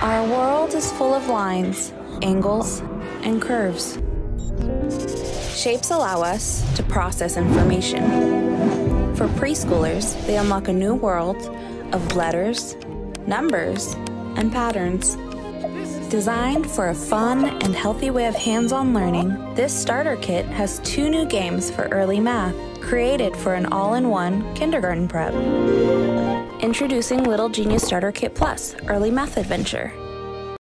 Our world is full of lines, angles, and curves. Shapes allow us to process information. For preschoolers, they unlock a new world of letters, numbers, and patterns. Designed for a fun and healthy way of hands-on learning, this starter kit has 2 new games for early math, created for an all-in-one kindergarten prep. Introducing Little Genius Starter Kit Plus Early Math Adventure.